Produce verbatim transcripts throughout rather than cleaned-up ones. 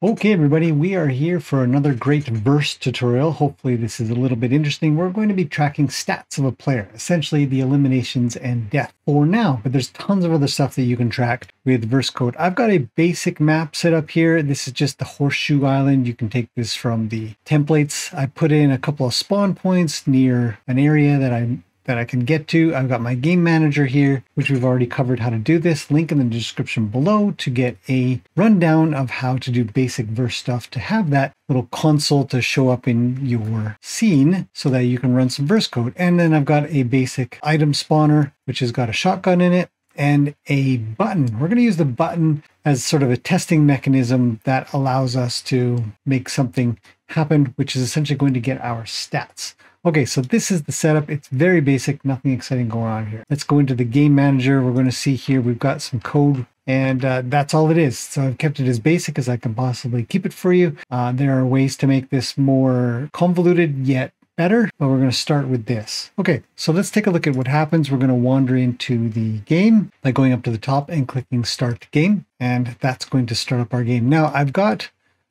Okay, everybody, we are here for another great verse tutorial. Hopefully this is a little bit interesting. We're going to be tracking stats of a player, essentially the eliminations and death for now, but there's tons of other stuff that you can track with verse code. I've got a basic map set up here. This is just the Horseshoe Island. You can take this from the templates. I put in a couple of spawn points near an area that I that I can get to. I've got my game manager here, which we've already covered how to do this. Link in the description below to get a rundown of how to do basic verse stuff, to have that little console to show up in your scene so that you can run some verse code. And then I've got a basic item spawner, which has got a shotgun in it and a button. We're going to use the button as sort of a testing mechanism that allows us to make something happen, which is essentially going to get our stats. Okay, so this is the setup. It's very basic, nothing exciting going on here. Let's go into the game manager. We're going to see here we've got some code, and uh, that's all it is. So I've kept it as basic as I can possibly keep it for you. Uh, there are ways to make this more convoluted yet better, but we're going to start with this. Okay, so let's take a look at what happens. We're going to wander into the game by going up to the top and clicking Start Game, and that's going to start up our game. Now I've got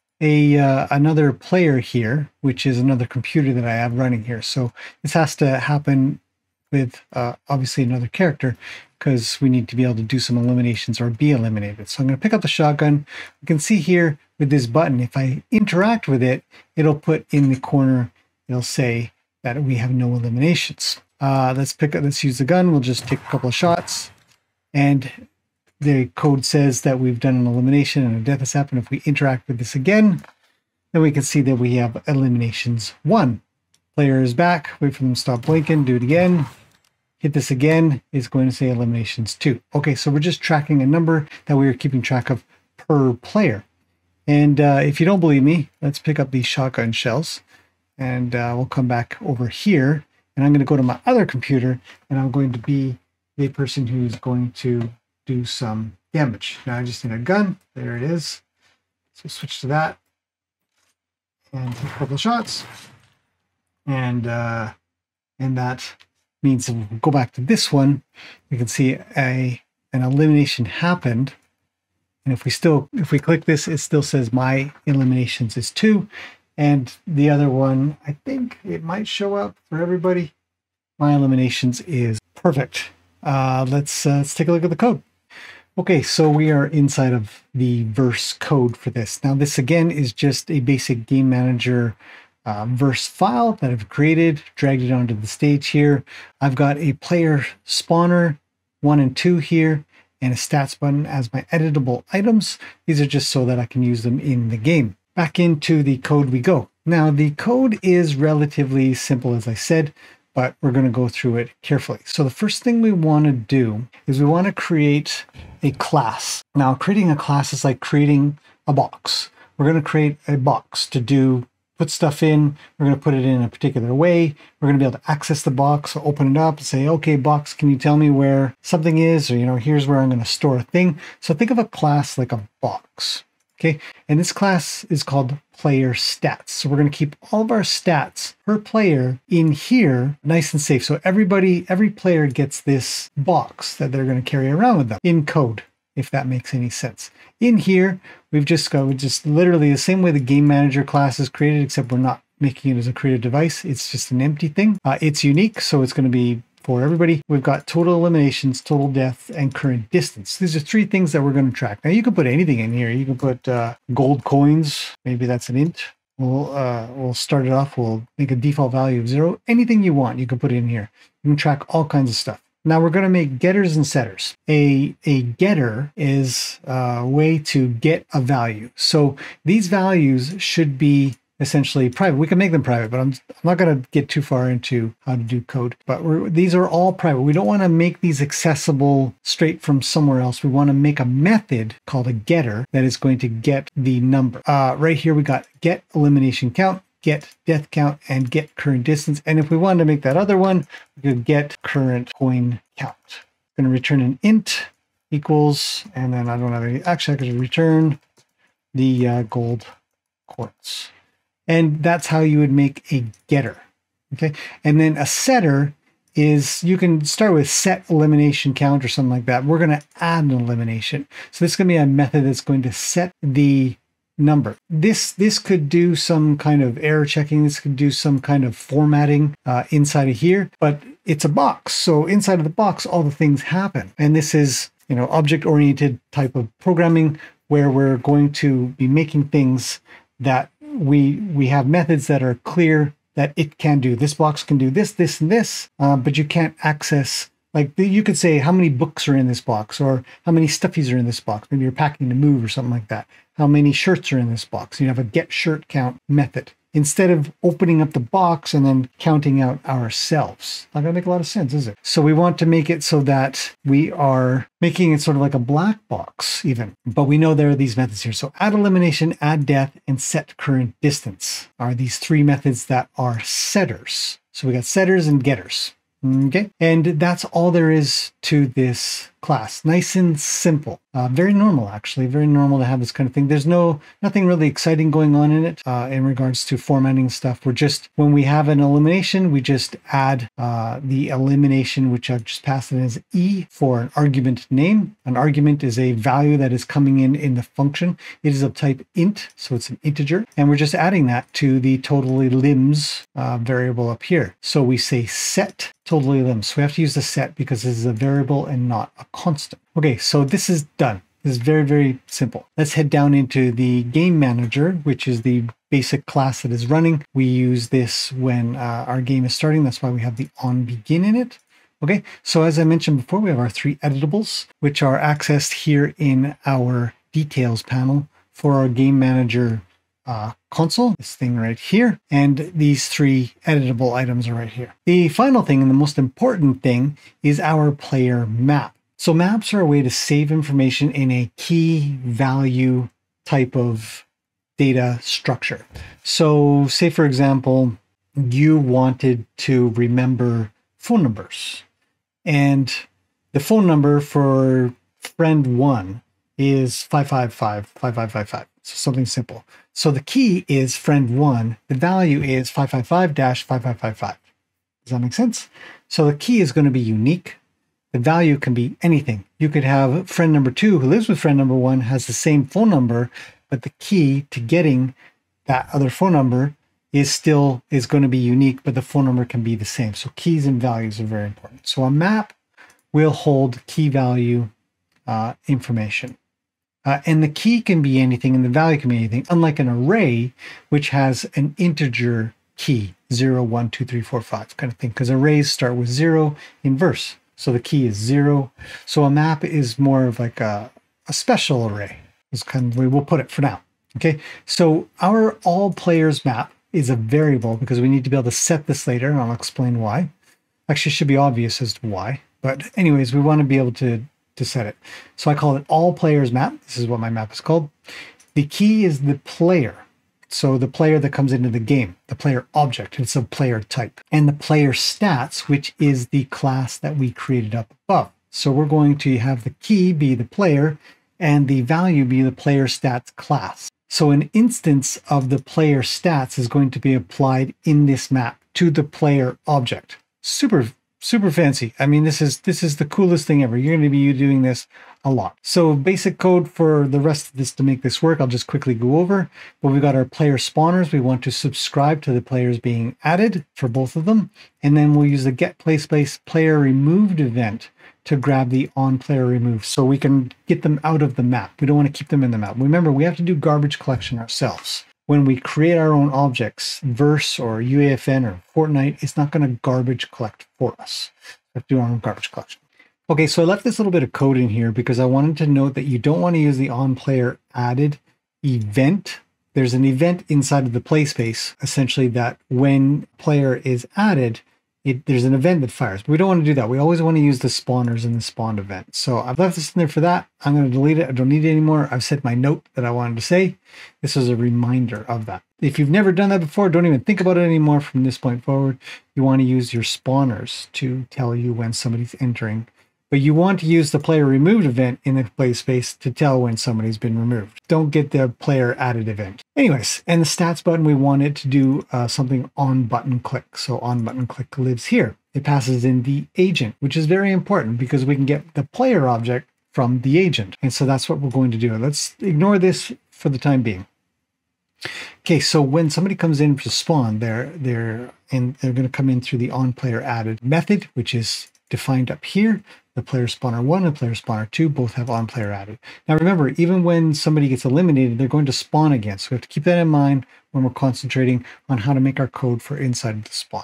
a uh, another player here, which is another computer that I have running here. So this has to happen with uh, obviously another character, because we need to be able to do some eliminations or be eliminated. So I'm going to pick up the shotgun. You can see here with this button, if I interact with it, it'll put in the corner, it'll say that we have no eliminations. Uh, let's pick up, let's use the gun. We'll just take a couple of shots, and the code says that we've done an elimination and a death has happened. If we interact with this again, then we can see that we have eliminations one. Player is back. Wait for them to stop blinking. Do it again. Hit this again. It's going to say eliminations two. Okay, so we're just tracking a number that we are keeping track of per player. And uh, if you don't believe me, let's pick up these shotgun shells, and uh, we'll come back over here. And I'm going to go to my other computer, and I'm going to be the person who's going to do some damage. Now I just need a gun. There it is. So switch to that and take a couple of shots. And uh, and that means if we go back to this one, we can see a an elimination happened. And if we still if we click this, it still says my eliminations is two. And the other one, I think it might show up for everybody. My eliminations is perfect. Uh, let's uh, let's take a look at the code. Okay, so we are inside of the verse code for this. Now this again is just a basic game manager uh, verse file that I've created, dragged it onto the stage here. I've got a player spawner one and two here, and a stats button as my editable items. These are just so that I can use them in the game. Back into the code we go. Now the code is relatively simple, as I said, but we're going to go through it carefully. So the first thing we want to do is we want to create a class. Now, creating a class is like creating a box. We're going to create a box to do, put stuff in. We're going to put it in a particular way. We're going to be able to access the box, so open it up and say, okay, box, can you tell me where something is? Or, you know, here's where I'm going to store a thing. So think of a class like a box. Okay, and this class is called player stats. So we're going to keep all of our stats per player in here, nice and safe. So everybody, every player gets this box that they're going to carry around with them in code, if that makes any sense. In here, we've just got just literally the same way the game manager class is created, except we're not making it as a creative device. It's just an empty thing. Uh, it's unique, so it's going to be for everybody. We've got total eliminations, total death, and current distance. These are three things that we're going to track. Now you can put anything in here. You can put uh, gold coins. Maybe that's an int. We'll uh, we'll start it off. We'll make a default value of zero. Anything you want, you can put in here. You can track all kinds of stuff. Now we're going to make getters and setters. A a getter is a way to get a value. So these values should be essentially private. We can make them private, but I'm, I'm not going to get too far into how to do code. But we're, these are all private. We don't want to make these accessible straight from somewhere else. We want to make a method called a getter that is going to get the number. Uh, right here, we got get elimination count, get death count, and get current distance. And if we wanted to make that other one, we could get current coin count. I'm going to return an int equals, and then I don't have any, actually I could return the uh, gold quartz. And that's how you would make a getter. Okay. And then a setter is, you can start with set elimination count or something like that. We're going to add an elimination. So this is going to be a method that's going to set the number. This this could do some kind of error checking. This could do some kind of formatting uh, inside of here, but it's a box. So inside of the box, all the things happen. And this is, you know, object-oriented type of programming where we're going to be making things that we we have methods that are clear that it can do. This box can do this, this, and this, uh, but you can't access. Like you could say how many books are in this box, or how many stuffies are in this box. Maybe you're packing to move or something like that. How many shirts are in this box? You have a get shirt count method instead of opening up the box and then counting out ourselves. Not gonna make a lot of sense, is it? So we want to make it so that we are making it sort of like a black box even, but we know there are these methods here. So add elimination, add death, and set current distance are these three methods that are setters. So we got setters and getters. Okay, and that's all there is to this class. Nice and simple. Uh, very normal, actually. Very normal to have this kind of thing. There's no nothing really exciting going on in it uh, in regards to formatting stuff. We're just, when we have an elimination, we just add uh, the elimination, which I've just passed it as E for an argument name. An argument is a value that is coming in in the function. It is of type int, so it's an integer. And we're just adding that to the totally limbs uh, variable up here. So we say set totally limbs. So we have to use the set because this is a variable and not a constant. Okay, so this is done. This is very, very simple. Let's head down into the game manager, which is the basic class that is running. We use this when uh, our game is starting. That's why we have the on begin in it. Okay, so as I mentioned before, we have our three editables, which are accessed here in our details panel for our game manager Uh, console, this thing right here, and these three editable items are right here. The final thing and the most important thing is our player map. So maps are a way to save information in a key value type of data structure. So say, for example, you wanted to remember phone numbers, and the phone number for friend one is five five five, five five five five. So something simple. So the key is friend one. The value is five five five dash five five five five. Does that make sense? So the key is going to be unique. The value can be anything. You could have friend number two who lives with friend number one, has the same phone number, but the key to getting that other phone number is still is going to be unique, but the phone number can be the same. So keys and values are very important. So a map will hold key value uh, information. Uh, and the key can be anything and the value can be anything, unlike an array, which has an integer key, zero, one, two, three, four, five kind of thing, because arrays start with zero in verse. So the key is zero. So a map is more of like a, a special array, is kind of the way we'll put it for now. Okay, so our all players map is a variable because we need to be able to set this later, and I'll explain why. Actually, it should be obvious as to why. But anyways, we want to be able to to set it. So I call it all players map. This is what my map is called. The key is the player. So the player that comes into the game, the player object, it's a player type. And the player stats, which is the class that we created up above. So we're going to have the key be the player and the value be the player stats class. So an instance of the player stats is going to be applied in this map to the player object. Super Super fancy. I mean, this is this is the coolest thing ever. You're going to be doing this a lot. So basic code for the rest of this to make this work, I'll just quickly go over. But we've got our player spawners. We want to subscribe to the players being added for both of them. And then we'll use the get play space player removed event to grab the on player removed so we can get them out of the map. We don't want to keep them in the map. Remember, we have to do garbage collection ourselves. When we create our own objects, Verse or U E F N or Fortnite, it's not going to garbage collect for us. We have to do our own garbage collection. Okay, so I left this little bit of code in here because I wanted to note that you don't want to use the onPlayer added event. There's an event inside of the play space, essentially, that when player is added, it, there's an event that fires. But we don't want to do that. We always want to use the spawners in the spawned event. So I've left this in there for that. I'm going to delete it. I don't need it anymore. I've set my note that I wanted to say. This is a reminder of that. If you've never done that before, don't even think about it anymore from this point forward. You want to use your spawners to tell you when somebody's entering. But you want to use the player removed event in the play space to tell when somebody's been removed. Don't get the player added event. Anyways, and the stats button, we want it to do uh, something on button click. So on button click lives here. It passes in the agent, which is very important because we can get the player object from the agent. And so that's what we're going to do. Let's ignore this for the time being. Okay, so when somebody comes in to spawn, they're they're and they're going to come in through the onPlayerAdded method, which is defined up here. The player spawner one and player spawner two both have onPlayerAdded. Now remember, even when somebody gets eliminated, they're going to spawn again. So we have to keep that in mind when we're concentrating on how to make our code for inside of the spawn.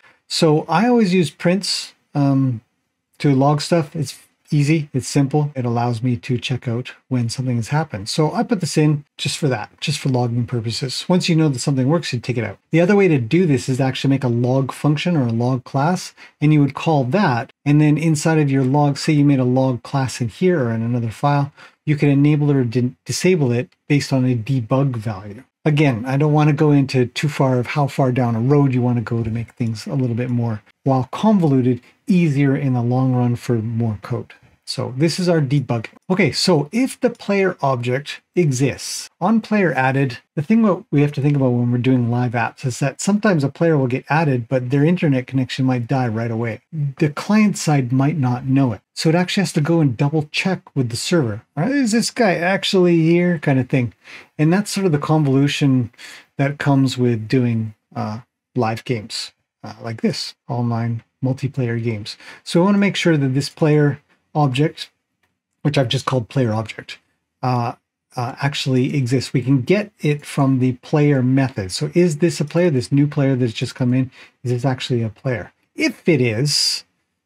So I always use prints um, to log stuff. It's easy, it's simple. It allows me to check out when something has happened. So I put this in just for that, just for logging purposes. Once you know that something works, you take it out. The other way to do this is to actually make a log function or a log class, and you would call that, and then inside of your log, say you made a log class in here or in another file, you can enable or disable it based on a debug value. Again, I don't want to go into too far of how far down a road you want to go to make things a little bit more, while convoluted, easier in the long run for more code. So this is our debugging. Okay, so if the player object exists on player added, the thing what we have to think about when we're doing live apps is that sometimes a player will get added, but their internet connection might die right away. The client side might not know it. So it actually has to go and double check with the server. Right? Is this guy actually here, kind of thing? And that's sort of the convolution that comes with doing uh, live games uh, like this, online multiplayer games. So we want to make sure that this player object, which I've just called player object, uh, uh, actually exists. We can get it from the player method. So is this a player, this new player that's just come in, is this actually a player? If it is,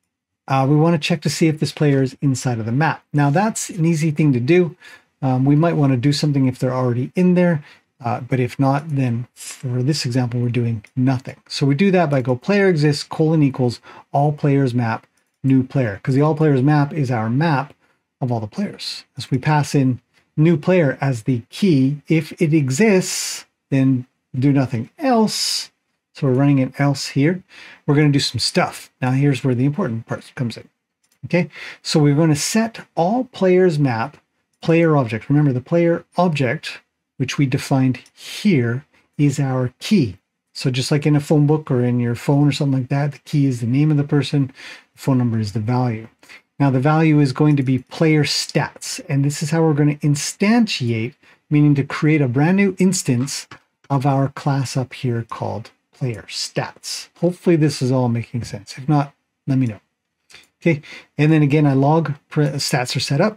uh, we want to check to see if this player is inside of the map. Now that's an easy thing to do. Um, we might want to do something if they're already in there, uh, but if not, then for this example, we're doing nothing. So we do that by go player exists colon equals all players map new player, because the all players map is our map of all the players. As we pass in new player as the key, if it exists, then do nothing else. So we're running an else here. We're going to do some stuff. Now here's where the important part comes in. Okay, so we're going to set all players map player object. Remember, the player object, which we defined here, is our key. So just like in a phone book or in your phone or something like that, the key is the name of the person, the phone number is the value. Now the value is going to be player stats, and this is how we're going to instantiate, meaning to create a brand new instance of our class up here called player stats. Hopefully this is all making sense. If not, let me know. Okay, and then again, I log stats are set up,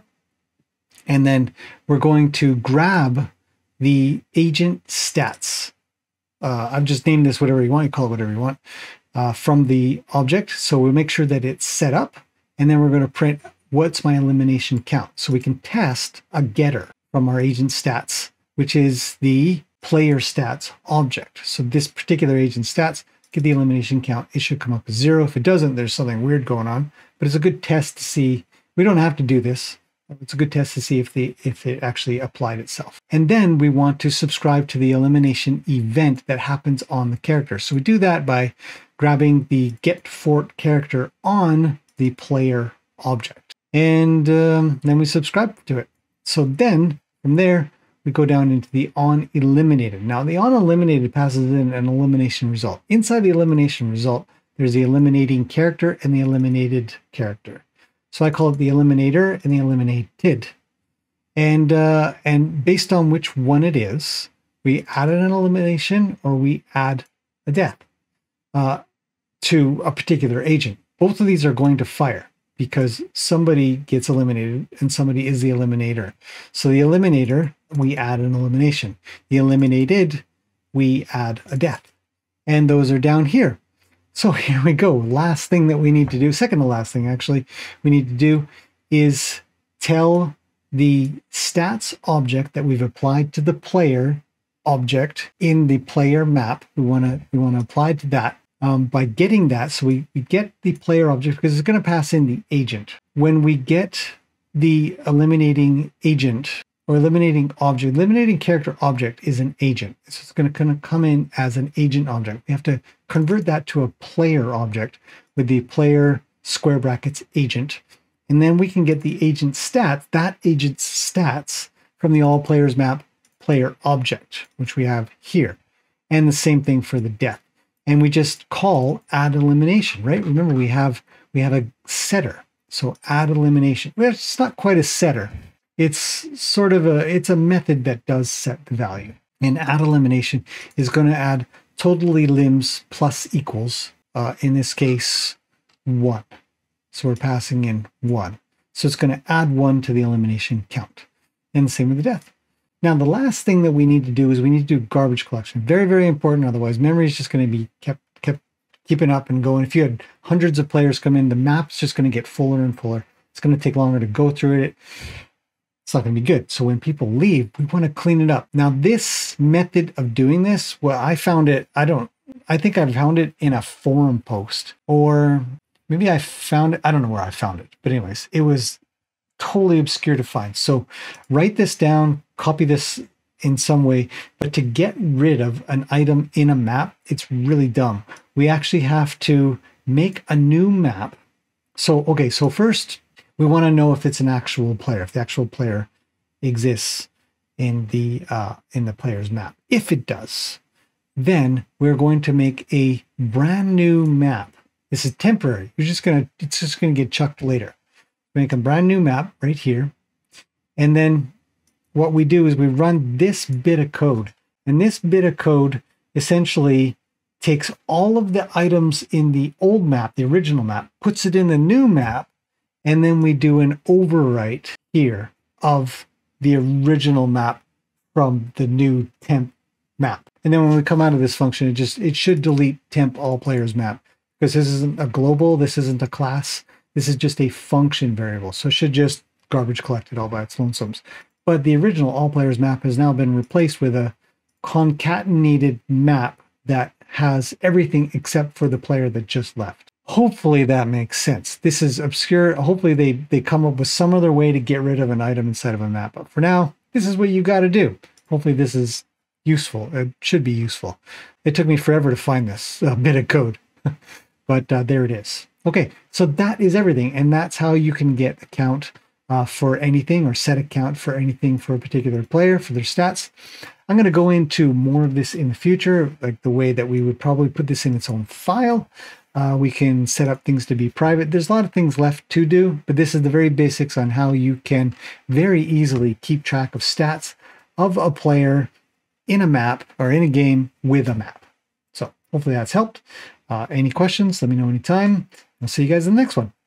and then we're going to grab the agent stats. Uh, I've just named this whatever you want, you call it whatever you want, uh, from the object. So we'll make sure that it's set up, and then we're going to print what's my elimination count. So we can test a getter from our agent stats, which is the player stats object. So this particular agent stats, get the elimination count, it should come up as zero. If it doesn't, there's something weird going on, but it's a good test to see. We don't have to do this. It's a good test to see if the if it actually applied itself. And then we want to subscribe to the elimination event that happens on the character. So we do that by grabbing the get fort character on the player object. And um, then we subscribe to it. So then from there, we go down into the on eliminated. Now the on eliminated passes in an elimination result. Inside the elimination result, there's the eliminating character and the eliminated character. So I call it the eliminator and the eliminated. And, uh, and based on which one it is, we add an elimination or we add a death uh, to a particular agent. Both of these are going to fire because somebody gets eliminated and somebody is the eliminator. So the eliminator, we add an elimination. The eliminated, we add a death. And those are down here. So here we go. Last thing that we need to do, second to last thing actually, we need to do is tell the stats object that we've applied to the player object in the player map. We want to we want to apply to that um, by getting that. So we, we get the player object because it's going to pass in the agent. When we get the eliminating agent or eliminating object, eliminating character object is an agent. So it's going to kind of come in as an agent object. We have to convert that to a player object with the player square brackets agent. And then we can get the agent stats, that agent's stats from the all players map player object, which we have here. And the same thing for the death. And we just call add elimination, right? Remember, we have we have a setter. So add elimination. Well, it's not quite a setter. It's sort of a, it's a method that does set the value. and add elimination is going to add totally limbs plus equals, uh, in this case, one. So we're passing in one. So it's going to add one to the elimination count. And the same with the death. Now, the last thing that we need to do is we need to do garbage collection. Very, very important. Otherwise, memory is just going to be kept, kept keeping up and going. If you had hundreds of players come in, the map's just going to get fuller and fuller. It's going to take longer to go through it. It's not going to be good. So when people leave, we want to clean it up. Now, this method of doing this, well, I found it, I don't, I think I found it in a forum post, or maybe I found it, I don't know where I found it. But anyways, it was totally obscure to find. So write this down, copy this in some way, but to get rid of an item in a map, it's really dumb. We actually have to make a new map. So, okay, so first we want to know if it's an actual player, if the actual player exists in the uh, in the player's map. If it does, then we're going to make a brand new map. This is temporary. You're just gonna, it's just gonna get chucked later. Make a brand new map right here. And then what we do is we run this bit of code. And this bit of code essentially takes all of the items in the old map, the original map, puts it in the new map, and then we do an overwrite here of the original map from the new temp map. And then when we come out of this function, it just, it should delete temp all players map, because this isn't a global, this isn't a class. This is just a function variable, so it should just garbage collect it all by its lonesomes. But the original all players map has now been replaced with a concatenated map that has everything except for the player that just left. Hopefully that makes sense. This is obscure. Hopefully they, they come up with some other way to get rid of an item inside of a map. But for now, this is what you got to do. Hopefully this is useful. It should be useful. It took me forever to find this uh, bit of code, but uh, there it is. Okay, so that is everything, and that's how you can get a count uh, for anything, or set a count for anything for a particular player, for their stats. I'm going to go into more of this in the future, like the way that we would probably put this in its own file. Uh, we can set up things to be private. There's a lot of things left to do, but this is the very basics on how you can very easily keep track of stats of a player in a map, or in a game with a map. So hopefully that's helped. Uh, any questions, let me know anytime. I'll see you guys in the next one.